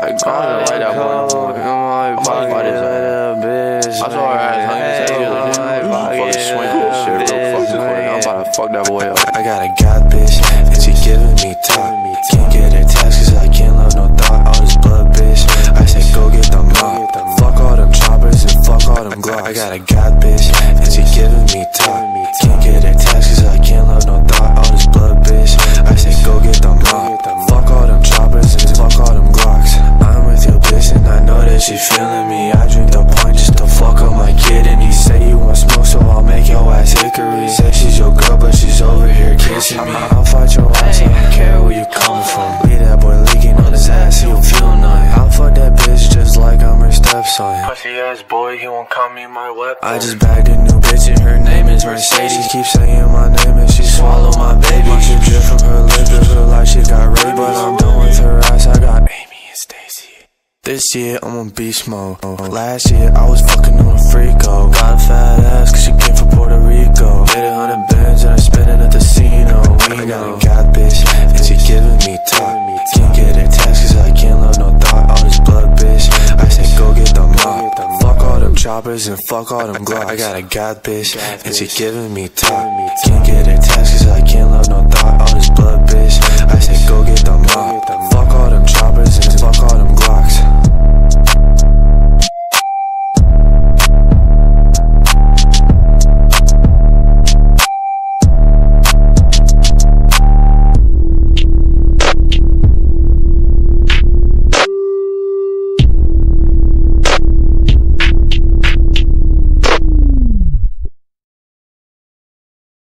like, I don't even like that boy. I'm like, why this bitch? I saw her ass hungry as hell. You fucking swing this shit real fucking quick. I'm about to fuck that boy up. I got a god bitch, and she giving me top. Can't get her text cause I can't love no thought. All this blood bitch, I said go get the mop. Fuck all them choppers and fuck all them glocks. I got a god bitch, and she giving me top. Can't get her text cause I can't love no thought. All this blood bitch, I said go get the mop. Fuck all them choppers and fuck all them glocks. I'm with your bitch and I know that she feeling me. I drink the point just to fuck up my kid, and he say you want smoke so I'll make your ass hickory. Say she's your girl but she's over here kissing me. I'll fight your ass, I don't care where you coming from. Leave that boy leaking on his ass, he don't feel nothing. I'll fuck that bitch just like I'm her stepson. Pussy ass boy, he won't call me my weapon. I just bagged a new bitch and her name is Mercedes. Keep saying my name and she swallow my baby. She drip from her lips, it feel like she got raped, but I'm done with her ass, I got Amy and Stacy. This year I'm on beast mode. Last year I was fucking on a freako. Got a fat ass cause she came from Puerto Rico. Made 100 bands and I spent it at the casino. I got a god bitch and she giving me top. Can't get her text cause I can't love no thought. All this blood bitch, I said go get the mop. Fuck all them choppers and fuck all them glocks. I got a god bitch and she giving me top. Can't get her text cause I can't love no thought. All this